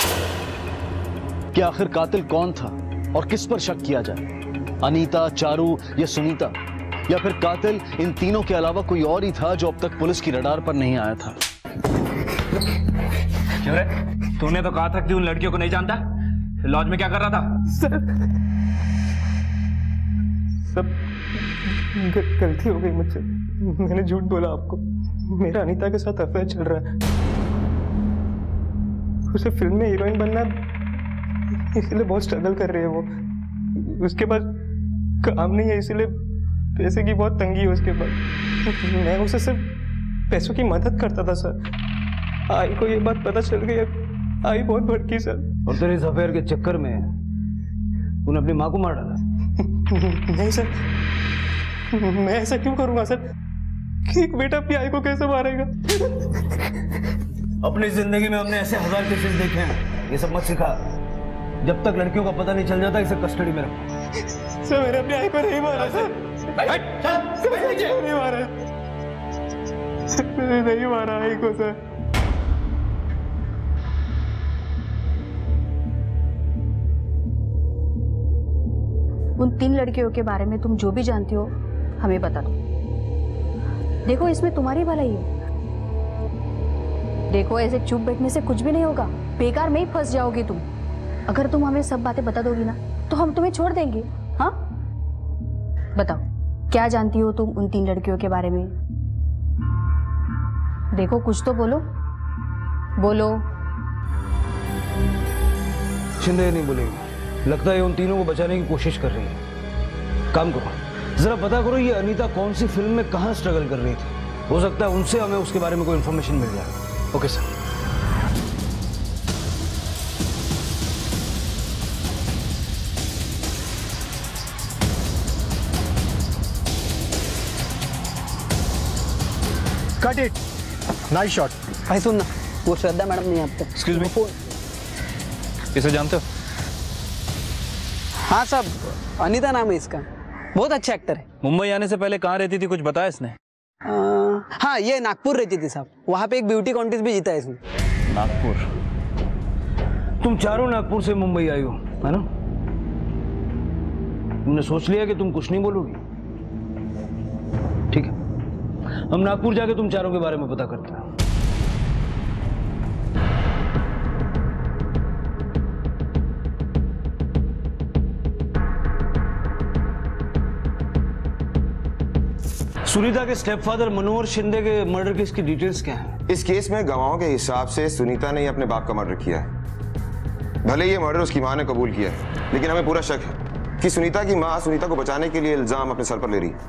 कि आखिर कातिल कौन था और किस पर शक किया जाए, अनीता, चारू या सुनीता, या फिर कातिल इन तीनों के अलावा कोई और ही था जो अब तक पुलिस की रडार पर नहीं आया था। क्यों रे? तूने तो कहा था कि उन लड़कियों को नहीं जानता। लॉज में क्या कर रहा था? सर, सब ग- गलती हो गई मुझसे। मैंने झूठ बोला आपको। मेरा अनीता के साथ अफेयर चल रहा है। उसे फिल्म में हीरोइन बनना, इसलिए बहुत स्ट्रगल कर रही है वो। उसके पास काम नहीं है, इसीलिए पैसे की बहुत तंगी है उसके पास। मैं उसे सिर्फ पैसों की मदद करता था सर। आई को ये बात पता चल गई, आई बहुत भड़की सर। और तेरे इस अफेयर के चक्कर में तूने अपनी माँ को मार डाला? नहीं सर, मैं ऐसा क्यों करूंगा सर? कि एक बेटा अपनी आई को कैसे मारेगा? अपनी जिंदगी में हमने ऐसे हजार केसेस देखे हैं, ये सब मत सिखा। जब तक लड़कियों का पता नहीं चल जाता, इसे कस्टडी में रखो। सर मैंने अपनी आई को नहीं मारा सर। नहीं मारा, मैंने नहीं मारा आई को सर। उन तीन लड़कियों के बारे में तुम जो भी जानती हो हमें बता दो। देखो इसमें तुम्हारी भलाई है। देखो ऐसे चुप बैठने से कुछ भी नहीं होगा, बेकार में ही फंस जाओगी तुम। अगर तुम हमें सब बातें बता दोगी ना तो हम तुम्हें छोड़ देंगे। हाँ बताओ, क्या जानती हो तुम उन तीन लड़कियों के बारे में? देखो कुछ तो बोलो, बोलो। शिंदे नहीं बोलेगी। लगता है उन तीनों को बचाने की कोशिश कर रही है। काम करो, जरा पता करो ये अनीता कौन सी फिल्म में कहां स्ट्रगल कर रही थी। हो सकता है उनसे हमें उसके बारे में कोई इंफॉर्मेशन मिल जाए। Okay sir. Cut it, nice shot. भाई सुन ना, वो श्रद्धा मैडम नहीं आपको। एक्सक्यूज मी, इसे जानते हो? हाँ साहब, अनीता नाम है इसका, बहुत अच्छा एक्टर है। मुंबई आने से पहले कहाँ रहती थी, कुछ बताया इसने? आ, हाँ, ये नागपुर रहती थी साहब, वहाँ पे एक ब्यूटी कॉन्टेस्ट भी जीता है इसने। नागपुर? तुम चारों नागपुर से मुंबई आई हो, है ना? तुमने सोच लिया कि तुम कुछ नहीं बोलोगी? ठीक है, हम नागपुर जाके तुम चारों के बारे में पता करते हैं। सुनीता के स्टेपफादर मनोहर शिंदे के मर्डर केस की डिटेल्स क्या हैं? इस केस में गवाहों के हिसाब से सुनीता ने ही अपने बाप का मर्डर किया है। भले ये मर्डर उसकी मां ने कबूल किया है, लेकिन हमें पूरा शक है कि सुनीता की मां सुनीता को बचाने के लिए इल्जाम अपने सर पर ले रही है।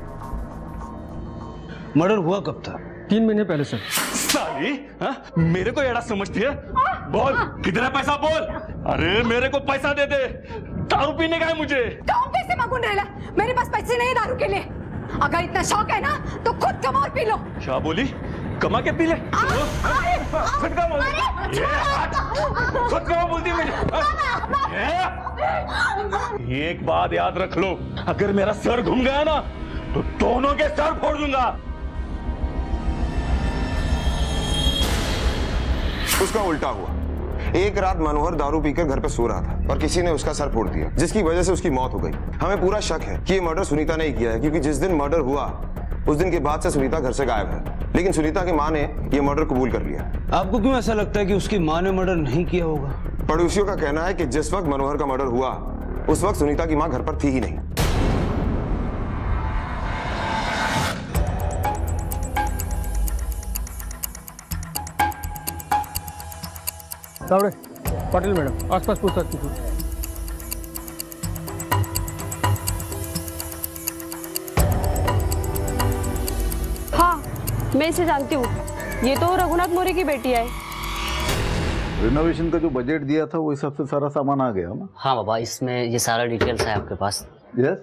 मर्डर हुआ कब था? तीन महीने पहले सर। साली, हा? मेरे को एड़ा समझती है? बोल, कितना पैसा बोल? अरे मेरे को पैसा दे दे, दारू पीने का है मुझे। कौन पैसे मांगून राहिला? मेरे पास पैसे नहीं है दारू के लिए। अगर इतना शौक है ना तो खुद कमा और पी लो। क्या बोली? कमा के पी ले? खुद कमा, खुद कमा बोलती है मुझे। एक बात याद रख लो, अगर मेरा सर घूम गया ना तो दोनों के सर फोड़ दूंगा। उसका उल्टा हुआ। एक रात मनोहर दारू पीकर घर पे सो रहा था और किसी ने उसका सर फोड़ दिया, जिसकी वजह से उसकी मौत हो गई। हमें पूरा शक है कि ये मर्डर सुनीता ने ही किया है, क्योंकि जिस दिन मर्डर हुआ उस दिन के बाद से सुनीता घर से गायब है। लेकिन सुनीता की मां ने ये मर्डर कबूल कर लिया। आपको क्यों ऐसा लगता है कि उसकी मां ने मर्डर नहीं किया होगा? पड़ोसियों का कहना है कि जिस वक्त मनोहर का मर्डर हुआ उस वक्त सुनीता की मां घर पर थी ही नहीं। तावड़े, पाटिल मैडम, आसपास पूछताछ कीजिए। हाँ, मैं इसे जानती हूँ। ये तो रघुनाथ मौर्य की बेटी है। रिनोवेशन का जो बजट दिया था वो हिसाब से सारा सामान आ गया ना? हाँ बाबा, इसमें ये सारा डिटेल्स है आपके पास। यस।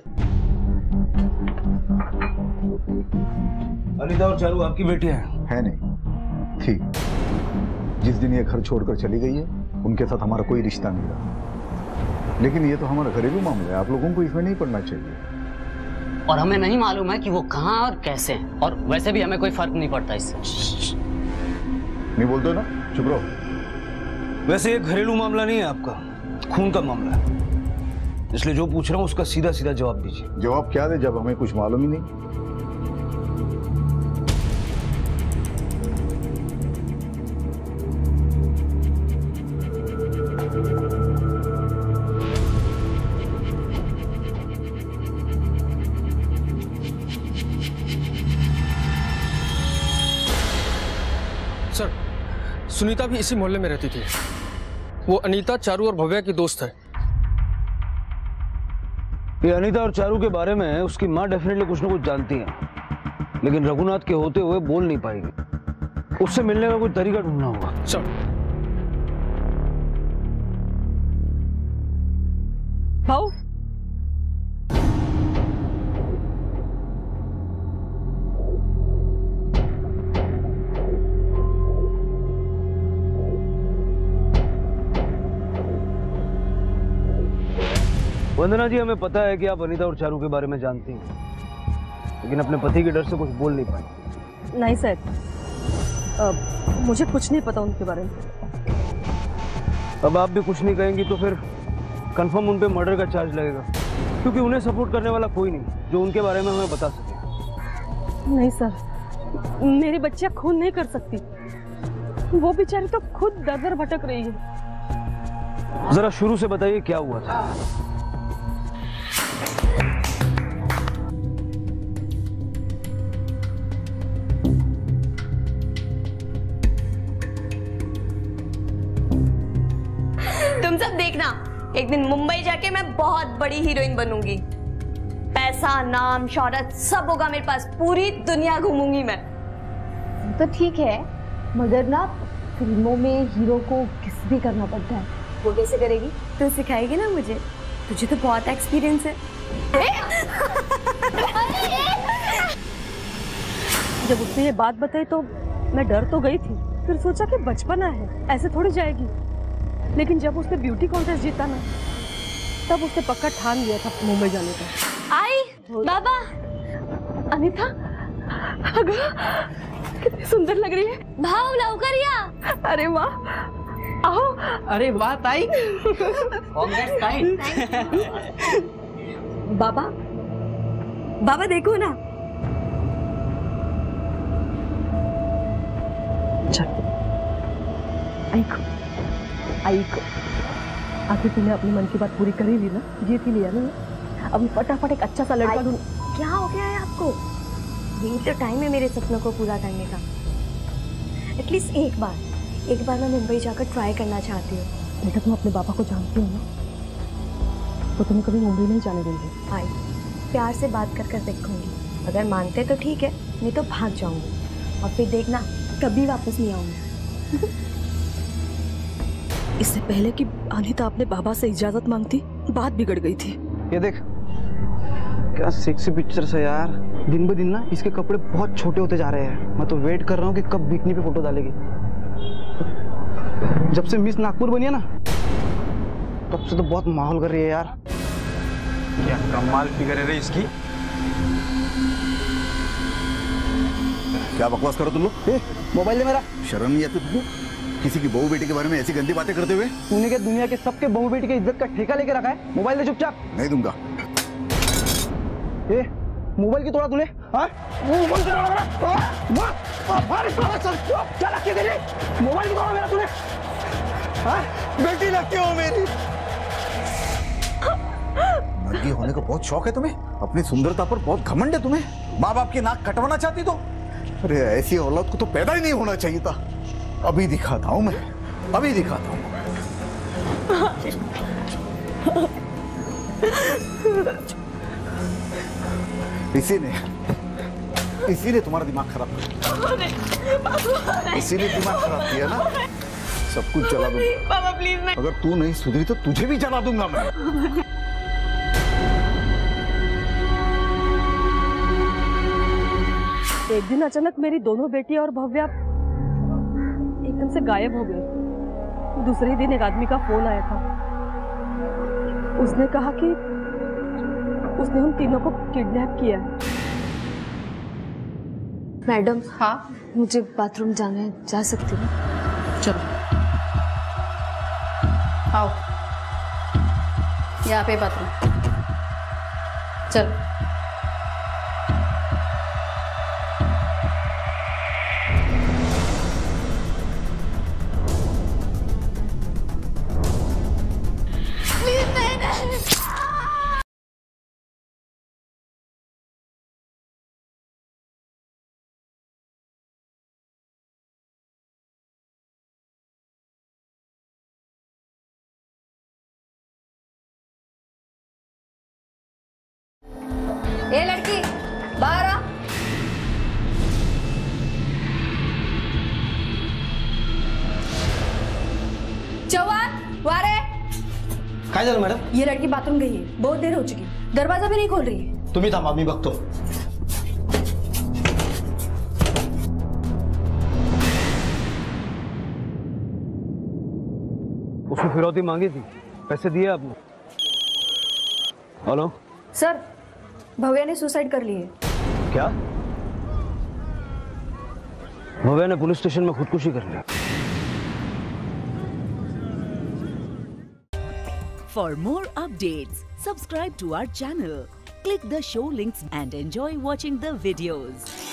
अनिता और चारू आपकी बेटी है? है नहीं, थी। जिस दिन ये घर छोड़कर चली गई है उनके साथ हमारा कोई रिश्ता नहीं रहा। लेकिन ये तो हमारा घरेलू मामला है, आप लोगों को इसमें नहीं पड़ना चाहिए। और हमें नहीं मालूम है कि वो कहाँ और कैसे हैं, और वैसे भी हमें कोई फर्क नहीं पड़ता इससे। नहीं बोलते ना, चुप रहो। वैसे ये घरेलू मामला नहीं है आपका, खून का मामला है, इसलिए जो पूछ रहा हूँ उसका सीधा सीधा जवाब दीजिए। जवाब क्या दे जब हमें कुछ मालूम ही नहीं? सर, सुनीता भी इसी मोहल्ले में रहती थी। वो अनीता, चारू और भव्या की दोस्त है। ये अनीता और चारू के बारे में उसकी माँ डेफिनेटली कुछ ना कुछ जानती है, लेकिन रघुनाथ के होते हुए बोल नहीं पाएगी। उससे मिलने का कोई तरीका ढूंढना होगा। सर, भाऊ, वंदना जी, हमें पता है कि आप अनीता और चारू के बारे में जानती हैं, लेकिन अपने पति के डर से कुछ बोल नहीं पाई। नहीं सर, मुझे कुछ नहीं पता उनके बारे में। अब आप भी कुछ नहीं कहेंगी तो फिर कंफर्म उन पे मर्डर का चार्ज लगेगा, क्योंकि उन्हें सपोर्ट करने वाला कोई नहीं जो उनके बारे में हमें बता सके। नहीं सर, मेरी बच्चियां खून नहीं कर सकती। वो बेचारी तो खुद दर दर भटक रही है। जरा शुरू से बताइए क्या हुआ था। तुम सब देखना, एक दिन मुंबई जाके मैं बहुत बड़ी हीरोइन बनूंगी। पैसा, नाम, शोहरत सब होगा मेरे पास, पूरी दुनिया घूमूंगी मैं। तो ठीक है, मगर ना फिल्मों में हीरो को किस भी करना पड़ता है। वो कैसे करेगी? तू सिखाएगी ना मुझे, तुझे तो बहुत एक्सपीरियंस है। जब उसने ये बात बताई तो मैं डर तो गई थी, फिर सोचा कि बचपना है, ऐसे थोड़ी जाएगी। लेकिन जब उसने ब्यूटी कॉन्टेस्ट जीता ना, तब उसने पक्का ठान लिया था मुंबई जाने का। आई बाबा। अनीता, अगर कितनी सुंदर लग रही है। भाव लवकर या। अरे वाह, आओ। अरे वाह ताई। बाबा, बाबा देखो ना। ऐक ऐक, आखिर तूने अपनी मन की बात पूरी करी ली ना, जीत ही लिया ना। अभी फटाफट एक अच्छा सा लड़का ढूंढ। क्या हो गया है आपको? यही तो टाइम है मेरे सपनों को पूरा करने का। एटलीस्ट एक बार, एक बार मैं मुंबई जाकर ट्राई करना चाहती हूँ। बेटा तुम अपने पापा को जानती हो ना, तो तुम्हें कभी मुंबई नहीं जाने देंगे। आई प्यार से बात कर कर देखूंगी, अगर मानते तो ठीक है, नहीं तो भाग जाऊंगी और फिर देखना कभी वापस नहीं आऊंगी। इससे पहले कि अनीता अपने बाबा से इजाजत मांगती, बात बिगड़ गई थी। ये देख क्या सेक्सी पिक्चर्स है यार। दिन ब दिन ना इसके कपड़े बहुत छोटे होते जा रहे हैं। मैं तो वेट कर रहा हूँ कि कब बिकनी पे फोटो डालेगी। जब से मिस नागपुर बनी है ना, तब से तो बहुत माहौल कर रही है यार। क्या कमाल फिगर है रे इसकी। क्या बकवास करो तुम लोग? मोबाइल दे मेरा। शर्म नहीं आती तुमको? किसी की बहू बेटी के बारे में ऐसी गंदी बातें करते हुए? तूने क्या दुनिया के सबके बहू बेटी की इज्जत का ठेका लेके रखा है? मोबाइल दे चुपचाप। नहीं दूंगा। ए, मोबाइल की तोड़ा तूने? हाँ? मोबाइल की तोड़ा मेरा? हाँ? भारी तोड़ा चल, क्या लगती तेरी? मोबाइल की तोड़ा मेरा तूने? हाँ? बेटी लगती हो मेरी। नंगी होने का बहुत शौक है तुम्हें? अपनी सुंदरता पर बहुत घमंड है तुम्हें? माँ बाप की नाक कटवाना चाहती तो? अरे ऐसी औलाद को तो पैदा ही नहीं होना चाहिए था। अभी दिखाता हूँ मैं, अभी दिखाता हूँ। इसी ने इसी ने तुम्हारा दिमाग खराब किया। इसी ने दिमाग खराब किया ना। सब कुछ जला दूंगा। बाबा प्लीज नहीं। अगर तू नहीं सुधरी तो तुझे भी जला दूंगा मैं। एक दिन अचानक मेरी दोनों बेटी और भव्या एकदम से गायब हो गई। दूसरे दिन एक आदमी का फोन आया था। उसने कहा कि उसने उन तीनों को किडनैप किया है। मैडम, हाँ मुझे बाथरूम जाना है, जा सकती हूँ? चलो आओ, यहाँ पे बाथरूम। चल ए लड़की बाहर आ। जवान वारे। काय झालं मॅडम? ये लड़की बाथरूम गई है, बहुत देर हो चुकी, दरवाजा भी नहीं खोल रही है। तुम्ही थांबा, मी बघतो। उसने फिरौती मांगी थी, पैसे दिए आपने? हेलो सर, भव्या ने सुसाइड कर ली है। क्या? भव्या ने पुलिस स्टेशन में खुदकुशी कर ली। For more updates, subscribe to our channel, click the show links and enjoy watching the videos.